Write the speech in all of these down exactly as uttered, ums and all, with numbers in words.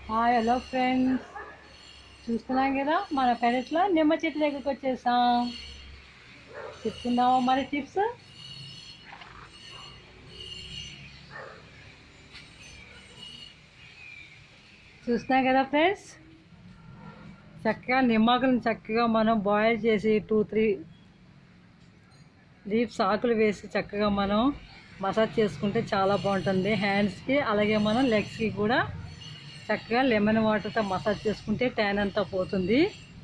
Hi hello friends, చూస్తున్నాం కదా మన పెరట్లో నిమ్మ చెట్టు దగ్గరికి వచ్చేసాం. చెప్తున్నావా మరి టిప్స్? చూస్తున్నాం కదా ఫ్రెండ్స్, చక్కగా నిమ్మకులను చక్కగా మనం బాయిల్ చేసి టూ త్రీ లీవ్స్ ఆకులు వేసి చక్కగా మనం మసాజ్ చేసుకుంటే చాలా బాగుంటుంది హ్యాండ్స్కి, అలాగే మనం లెగ్స్కి కూడా చక్కగా లెమన్ వాటర్తో మసాజ్ చేసుకుంటే ట్యాన్ అంతా పోతుంది.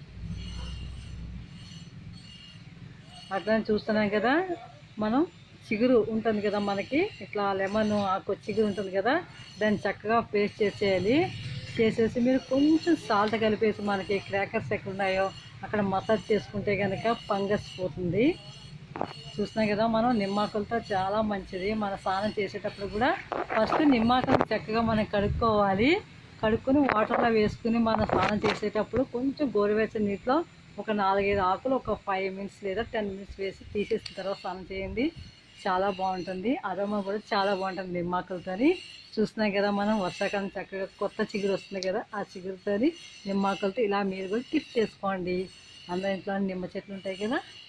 అట్లా చూస్తున్నాం కదా, మనం చిగురు ఉంటుంది కదా, మనకి ఇట్లా లెమన్ ఆకు చిగురు ఉంటుంది కదా, దాన్ని చక్కగా పేస్ట్ చేసేయాలి. చేసేసి మీరు కొంచెం సాల్ట్ కలిపేసి మనకి క్రాకర్స్ ఎక్కడ ఉన్నాయో అక్కడ మసాజ్ చేసుకుంటే కనుక ఫంగస్ పోతుంది. చూస్తున్నాం కదా, మనం నిమ్మాకులతో చాలా మంచిది. మన స్నానం చేసేటప్పుడు కూడా ఫస్ట్ నిమ్మాకులు చక్కగా మనం కడుక్కోవాలి. కడుక్కొని వాటర్లో వేసుకుని మనం స్నానం చేసేటప్పుడు కొంచెం గోరువెచ్చని నీటిలో ఒక నాలుగైదు ఆకులు ఒక ఫైవ్ మినిట్స్ లేదా టెన్ మినిట్స్ వేసి తీసేసిన తర్వాత స్నానం చేయండి. చాలా బాగుంటుంది, అరోమా కూడా చాలా బాగుంటుంది నిమ్మాకులతో. చూస్తున్నాం కదా, మనం వర్షాకాలం చక్కగా కొత్త చిగురు వస్తుంది కదా, ఆ చిగురుతో నిమ్మాకులతో ఇలా మీరు కూడా టిప్ చేసుకోండి. అందరి ఇంట్లో నిమ్మ చెట్లు ఉంటాయి కదా.